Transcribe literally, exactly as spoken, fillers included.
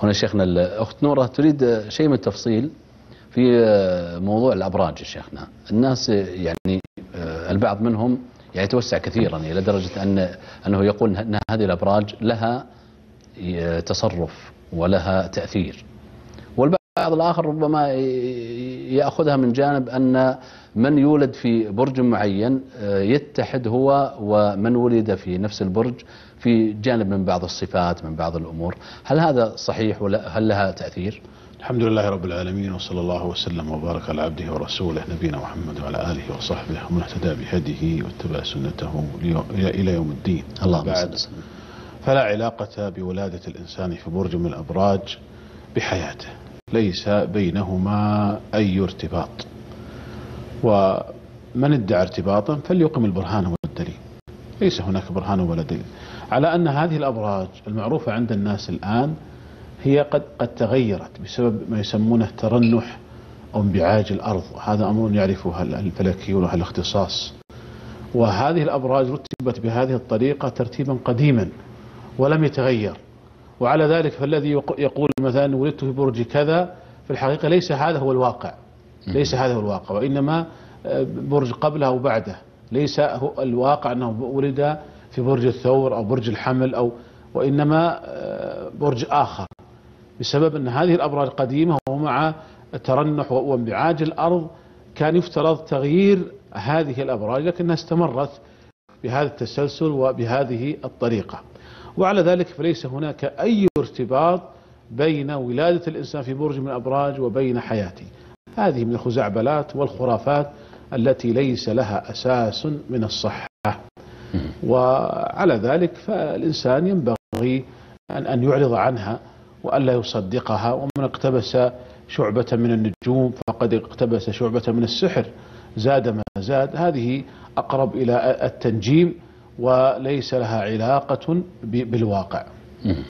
هنا شيخنا الأخت نورة تريد شيء من التفصيل في موضوع الأبراج يا شيخنا. الناس يعني البعض منهم يعني يتوسع كثيرا إلى درجة أن أنه يقول أن هذه الأبراج لها تصرف ولها تأثير، والبعض الآخر ربما يأخذها من جانب أن من يولد في برج معين يتحد هو ومن ولد في نفس البرج في جانب من بعض الصفات من بعض الأمور. هل هذا صحيح ولا هل لها تأثير؟ الحمد لله رب العالمين، وصلى الله وسلم وبارك على عبده ورسوله نبينا محمد وعلى آله وصحبه ومن اهتدى بهديه واتبع سنته إلى يوم الدين. الله بعد، فلا علاقة بولادة الإنسان في برج من الأبراج بحياته، ليس بينهما أي ارتباط، ومن ادعى ارتباطا فليقم البرهان والدليل. ليس هناك برهان ولا دليل على أن هذه الأبراج المعروفة عند الناس الآن هي قد قد تغيرت بسبب ما يسمونه ترنح أو انبعاج الأرض. هذا أمر يعرفه الفلكيون وأهل الاختصاص. وهذه الأبراج رتبت بهذه الطريقة ترتيبا قديما ولم يتغير، وعلى ذلك فالذي يقول مثلا ولدت في برج كذا في الحقيقة ليس هذا هو الواقع، ليس هذا هو الواقع، وإنما برج قبله أو بعده. ليس هو الواقع أنه ولد في برج الثور أو برج الحمل أو وإنما برج آخر، بسبب أن هذه الأبراج قديمة ومع ترنح وانبعاج الأرض كان يفترض تغيير هذه الأبراج، لكنها استمرت بهذا التسلسل وبهذه الطريقة. وعلى ذلك فليس هناك أي ارتباط بين ولادة الإنسان في برج من الأبراج وبين حياته. هذه من الخزعبلات والخرافات التي ليس لها أساس من الصحة. وعلى ذلك فالإنسان ينبغي أن أن يعرض عنها وألا يصدقها. ومن اقتبس شعبة من النجوم فقد اقتبس شعبة من السحر، زاد ما زاد. هذه أقرب إلى التنجيم وليس لها علاقة بالواقع.